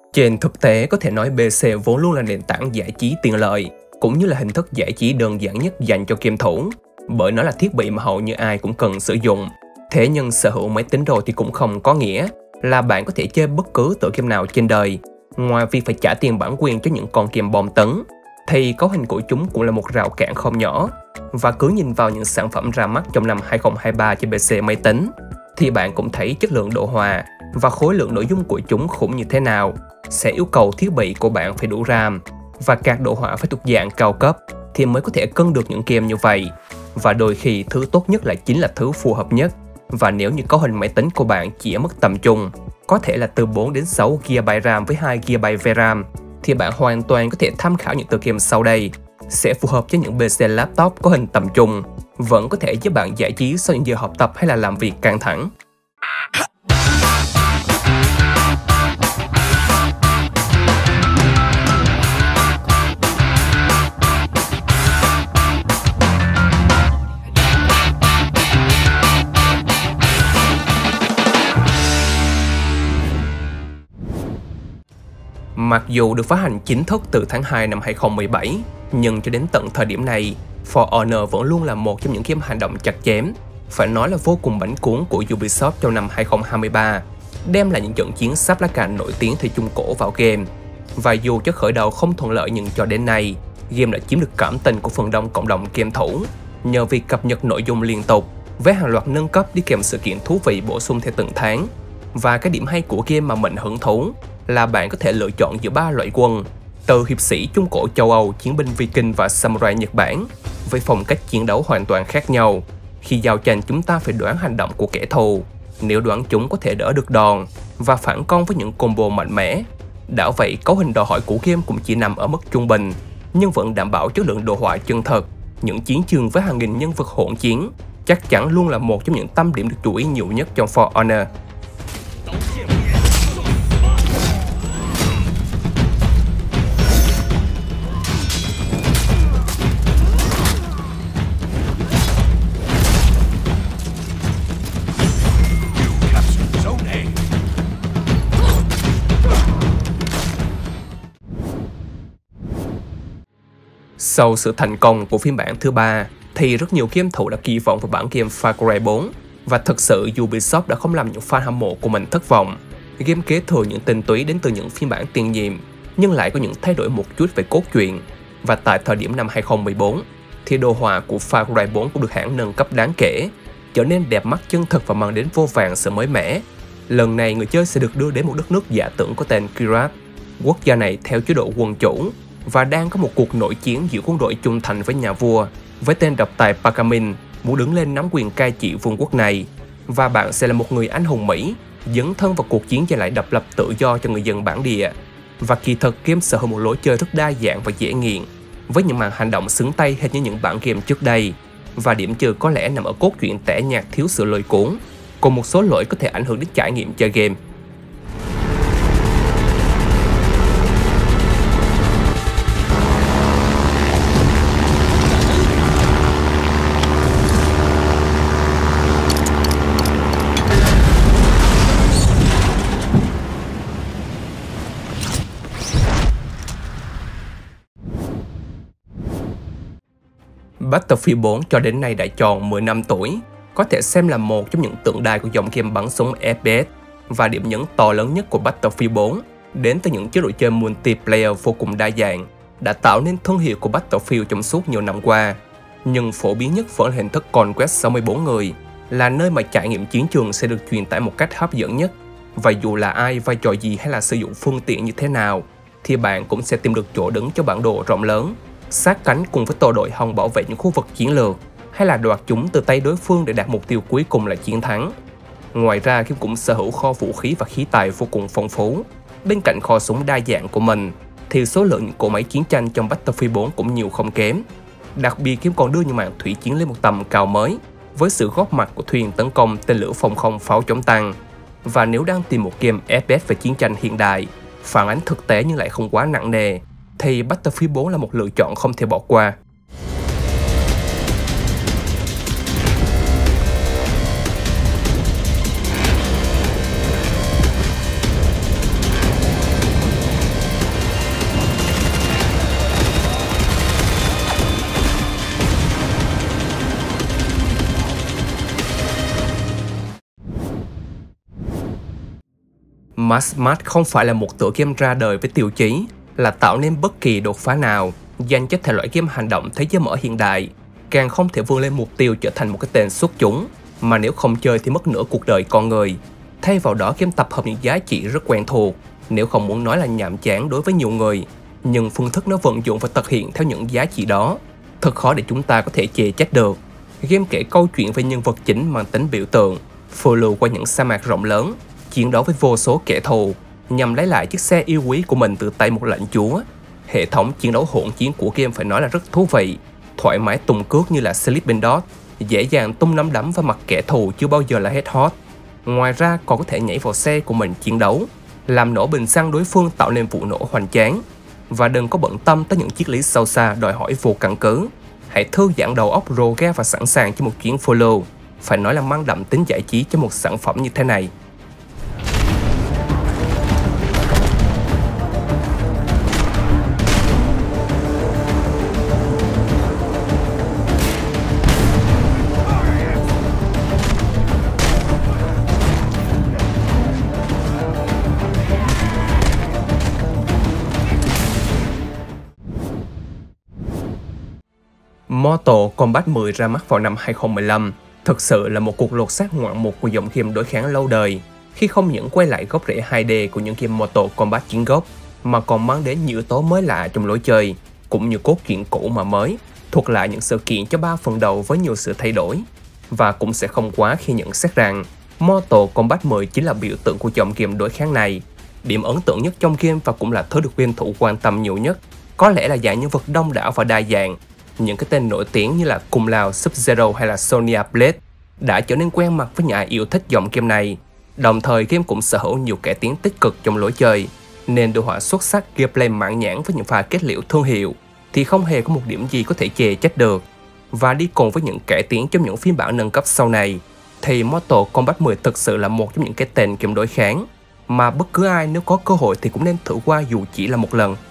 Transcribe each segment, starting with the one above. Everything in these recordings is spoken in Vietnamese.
Trên thực tế, có thể nói PC vốn luôn là nền tảng giải trí tiện lợi, cũng như là hình thức giải trí đơn giản nhất dành cho game thủ, bởi nó là thiết bị mà hầu như ai cũng cần sử dụng. Thế nhưng sở hữu máy tính rồi thì cũng không có nghĩa là bạn có thể chơi bất cứ tựa game nào trên đời. Ngoài việc phải trả tiền bản quyền cho những con game bom tấn, thì cấu hình của chúng cũng là một rào cản không nhỏ. Và cứ nhìn vào những sản phẩm ra mắt trong năm 2023 trên PC máy tính, thì bạn cũng thấy chất lượng đồ họa và khối lượng nội dung của chúng khủng như thế nào, sẽ yêu cầu thiết bị của bạn phải đủ RAM và các đồ họa phải thuộc dạng cao cấp thì mới có thể cân được những game như vậy. Và đôi khi thứ tốt nhất lại chính là thứ phù hợp nhất. Và nếu như cấu hình máy tính của bạn chỉ ở mức tầm trung, có thể là từ 4 đến 6 GB RAM với 2 GB VRAM, thì bạn hoàn toàn có thể tham khảo những tựa game sau đây, sẽ phù hợp cho những PC laptop có hình tầm trung, vẫn có thể giúp bạn giải trí sau những giờ học tập hay là làm việc căng thẳng. Mặc dù được phát hành chính thức từ tháng 2 năm 2017, nhưng cho đến tận thời điểm này, For Honor vẫn luôn là một trong những game hành động chặt chém, phải nói là vô cùng bánh cuốn của Ubisoft trong năm 2023, đem lại những trận chiến sáp lá cà nổi tiếng thời Trung Cổ vào game. Và dù cho khởi đầu không thuận lợi nhưng cho đến nay, game đã chiếm được cảm tình của phần đông cộng đồng game thủ, nhờ việc cập nhật nội dung liên tục, với hàng loạt nâng cấp đi kèm sự kiện thú vị bổ sung theo từng tháng. Và cái điểm hay của game mà mình hứng thú là bạn có thể lựa chọn giữa 3 loại quân, từ hiệp sĩ Trung Cổ châu Âu, chiến binh Viking và samurai Nhật Bản, với phong cách chiến đấu hoàn toàn khác nhau. Khi giao tranh, chúng ta phải đoán hành động của kẻ thù, nếu đoán chúng có thể đỡ được đòn và phản công với những combo mạnh mẽ. Đã vậy, cấu hình đòi hỏi của game cũng chỉ nằm ở mức trung bình, nhưng vẫn đảm bảo chất lượng đồ họa chân thật. Những chiến trường với hàng nghìn nhân vật hỗn chiến chắc chắn luôn là một trong những tâm điểm được chú ý nhiều nhất trong For Honor. Sau sự thành công của phiên bản thứ 3, thì rất nhiều game thủ đã kỳ vọng vào bản game Far Cry 4, và thật sự Ubisoft đã không làm những fan hâm mộ của mình thất vọng. Game kế thừa những tinh túy đến từ những phiên bản tiền nhiệm, nhưng lại có những thay đổi một chút về cốt truyện. Và tại thời điểm năm 2014, thì đồ họa của Far Cry 4 cũng được hãng nâng cấp đáng kể, trở nên đẹp mắt chân thực và mang đến vô vàn sự mới mẻ. Lần này người chơi sẽ được đưa đến một đất nước giả tưởng có tên Kyrat. Quốc gia này theo chế độ quân chủ và đang có một cuộc nội chiến giữa quân đội trung thành với nhà vua với tên độc tài Pakamin muốn đứng lên nắm quyền cai trị vương quốc này. Và bạn sẽ là một người anh hùng Mỹ dấn thân vào cuộc chiến giành lại độc lập tự do cho người dân bản địa. Và kỳ thực game sở hữu một lối chơi rất đa dạng và dễ nghiện, với những màn hành động xứng tay hệt như những bản game trước đây. Và điểm trừ có lẽ nằm ở cốt truyện tẻ nhạt thiếu sự lôi cuốn, cùng một số lỗi có thể ảnh hưởng đến trải nghiệm chơi game. Battlefield 4 cho đến nay đã tròn 10 năm tuổi, có thể xem là một trong những tượng đài của dòng game bắn súng FPS. Và điểm nhấn to lớn nhất của Battlefield 4 đến từ những chế độ chơi multiplayer vô cùng đa dạng, đã tạo nên thương hiệu của Battlefield trong suốt nhiều năm qua. Nhưng phổ biến nhất vẫn là hình thức Conquest 64 người, là nơi mà trải nghiệm chiến trường sẽ được truyền tải một cách hấp dẫn nhất. Và dù là ai, vai trò gì hay là sử dụng phương tiện như thế nào, thì bạn cũng sẽ tìm được chỗ đứng cho bản đồ rộng lớn, sát cánh cùng với tổ đội hòng bảo vệ những khu vực chiến lược, hay là đoạt chúng từ tay đối phương để đạt mục tiêu cuối cùng là chiến thắng. Ngoài ra, game cũng sở hữu kho vũ khí và khí tài vô cùng phong phú. Bên cạnh kho súng đa dạng của mình, thì số lượng những cỗ máy chiến tranh trong Battlefield 4 cũng nhiều không kém. Đặc biệt, game còn đưa những màn thủy chiến lên một tầm cao mới, với sự góp mặt của thuyền tấn công, tên lửa phòng không, pháo chống tăng. Và nếu đang tìm một game FPS về chiến tranh hiện đại, phản ánh thực tế nhưng lại không quá nặng nề, thì Battlefield 4 là một lựa chọn không thể bỏ qua. Mass Match không phải là một tựa game ra đời với tiêu chí là tạo nên bất kỳ đột phá nào dành cho thể loại game hành động thế giới mở hiện đại, càng không thể vươn lên mục tiêu trở thành một cái tên xuất chúng, mà nếu không chơi thì mất nửa cuộc đời con người. Thay vào đó, game tập hợp những giá trị rất quen thuộc, nếu không muốn nói là nhàm chán đối với nhiều người, nhưng phương thức nó vận dụng và thực hiện theo những giá trị đó thật khó để chúng ta có thể chê trách được. Game kể câu chuyện về nhân vật chính mang tính biểu tượng, phiêu lưu qua những sa mạc rộng lớn, chiến đấu với vô số kẻ thù nhằm lấy lại chiếc xe yêu quý của mình từ tay một lãnh chúa. Hệ thống chiến đấu hỗn chiến của game phải nói là rất thú vị, thoải mái tung cước như là Sleeping Dogs, dễ dàng tung nắm đấm vào mặt kẻ thù chưa bao giờ là hết hot. Ngoài ra còn có thể nhảy vào xe của mình chiến đấu, làm nổ bình xăng đối phương tạo nên vụ nổ hoành tráng. Và đừng có bận tâm tới những triết lý sâu xa đòi hỏi vô căn cứ. Hãy thư giãn đầu óc rồ ga và sẵn sàng cho một chuyến follow. Phải nói là mang đậm tính giải trí cho một sản phẩm như thế này. Mortal Kombat 10 ra mắt vào năm 2015, thực sự là một cuộc lột xác ngoạn mục của dòng game đối kháng lâu đời, khi không những quay lại gốc rễ 2D của những game Mortal Kombat chiến gốc, mà còn mang đến nhiều yếu tố mới lạ trong lối chơi, cũng như cốt truyện cũ mà mới, thuật lại những sự kiện cho 3 phần đầu với nhiều sự thay đổi. Và cũng sẽ không quá khi nhận xét rằng Mortal Kombat 10 chính là biểu tượng của dòng game đối kháng này. Điểm ấn tượng nhất trong game và cũng là thứ được game thủ quan tâm nhiều nhất, có lẽ là dạng nhân vật đông đảo và đa dạng. Những cái tên nổi tiếng như là Kung Lao, Sub-Zero hay là Sonya Blade đã trở nên quen mặt với những ai yêu thích dòng game này. Đồng thời game cũng sở hữu nhiều cải tiến tích cực trong lối chơi, nên đồ họa xuất sắc, gameplay mãn nhãn với những pha kết liễu thương hiệu thì không hề có một điểm gì có thể chê trách được. Và đi cùng với những cải tiến trong những phiên bản nâng cấp sau này, thì Mortal Kombat 10 thực sự là một trong những cái tên game đối kháng mà bất cứ ai nếu có cơ hội thì cũng nên thử qua dù chỉ là một lần.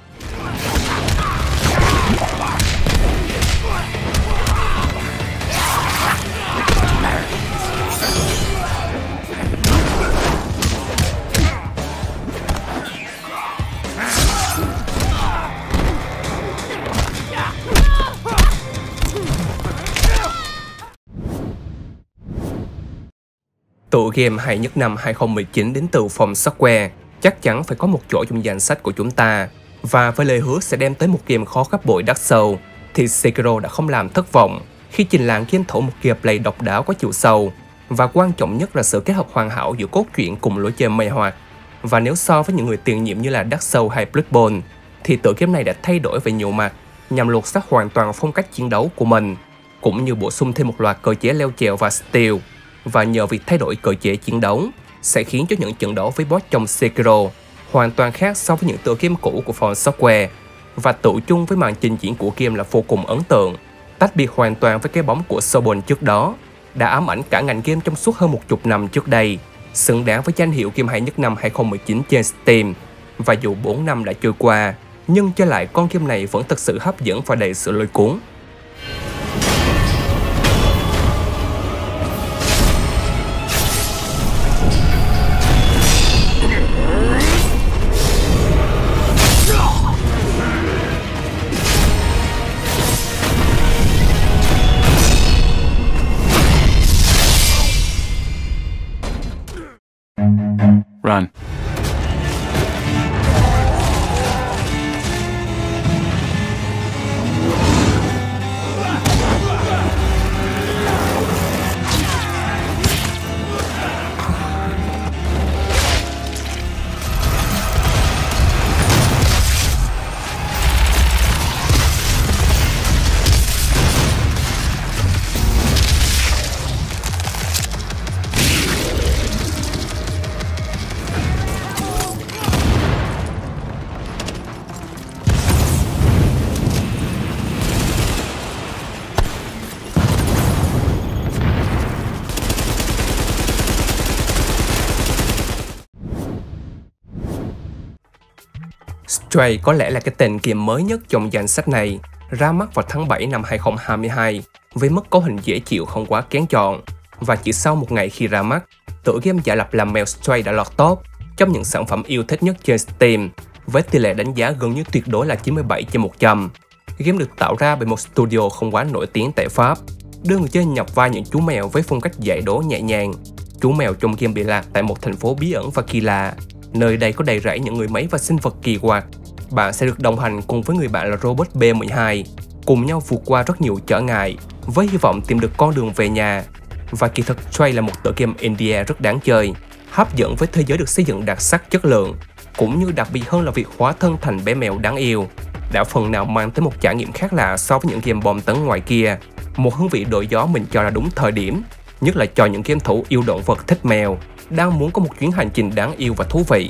Tựa game hay nhất năm 2019 đến từ From Software chắc chắn phải có một chỗ trong danh sách của chúng ta. Và với lời hứa sẽ đem tới một game khó gấp bội Dark Souls, thì Sekiro đã không làm thất vọng khi trình làng game thủ một gameplay độc đáo có chiều sâu. Và quan trọng nhất là sự kết hợp hoàn hảo giữa cốt truyện cùng lối chơi mê hoặc. Và nếu so với những người tiền nhiệm như là Dark Souls hay Bloodborne, thì tựa game này đã thay đổi về nhiều mặt nhằm lột xác hoàn toàn phong cách chiến đấu của mình, cũng như bổ sung thêm một loạt cơ chế leo trèo và stealth. Và nhờ việc thay đổi cơ chế chiến đấu sẽ khiến cho những trận đấu với boss trong Sekiro hoàn toàn khác so với những tựa game cũ của From Software. Và tự chung với màn trình diễn của game là vô cùng ấn tượng, tách biệt hoàn toàn với cái bóng của Soulborne trước đó, đã ám ảnh cả ngành game trong suốt hơn 10 năm trước đây, xứng đáng với danh hiệu game hay nhất năm 2019 trên Steam. Và dù 4 năm đã trôi qua, nhưng cho lại con game này vẫn thực sự hấp dẫn và đầy sự lôi cuốn. Run. Stray có lẽ là cái tên game mới nhất trong danh sách này, ra mắt vào tháng 7 năm 2022 với mức cấu hình dễ chịu không quá kén chọn. Và chỉ sau một ngày khi ra mắt, tựa game giả lập làm mèo Stray đã lọt top, trong những sản phẩm yêu thích nhất trên Steam, với tỷ lệ đánh giá gần như tuyệt đối là 97/100. Game được tạo ra bởi một studio không quá nổi tiếng tại Pháp, đưa người chơi nhập vai những chú mèo với phong cách giải đố nhẹ nhàng. Chú mèo trong game bị lạc tại một thành phố bí ẩn và kỳ lạ. Nơi đây có đầy rẫy những người máy và sinh vật kỳ quặc. Bạn sẽ được đồng hành cùng với người bạn là robot B12, cùng nhau vượt qua rất nhiều trở ngại, với hy vọng tìm được con đường về nhà. Và kỳ thực Stray là một tựa game indie rất đáng chơi, hấp dẫn với thế giới được xây dựng đặc sắc chất lượng, cũng như đặc biệt hơn là việc hóa thân thành bé mèo đáng yêu, đã phần nào mang tới một trải nghiệm khác lạ so với những game bom tấn ngoài kia. Một hương vị đổi gió mình cho là đúng thời điểm, nhất là cho những game thủ yêu động vật thích mèo, đang muốn có một chuyến hành trình đáng yêu và thú vị.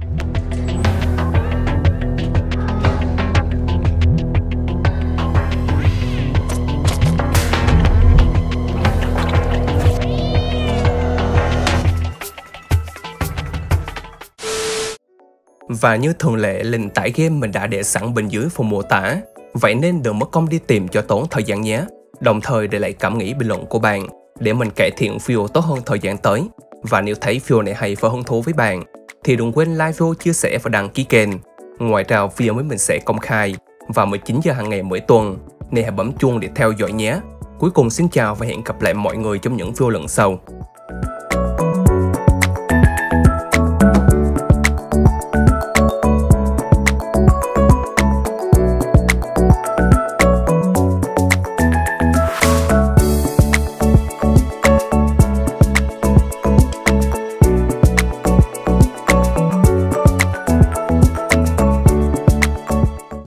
Và như thường lệ, link tải game mình đã để sẵn bên dưới phần mô tả, vậy nên đừng mất công đi tìm cho tốn thời gian nhé. Đồng thời để lại cảm nghĩ bình luận của bạn để mình cải thiện video tốt hơn thời gian tới. Và nếu thấy video này hay và hứng thú với bạn thì đừng quên like video, chia sẻ và đăng ký kênh. Ngoài ra video mới mình sẽ công khai vào 19 giờ hàng ngày mỗi tuần, nên hãy bấm chuông để theo dõi nhé. Cuối cùng xin chào và hẹn gặp lại mọi người trong những video lần sau.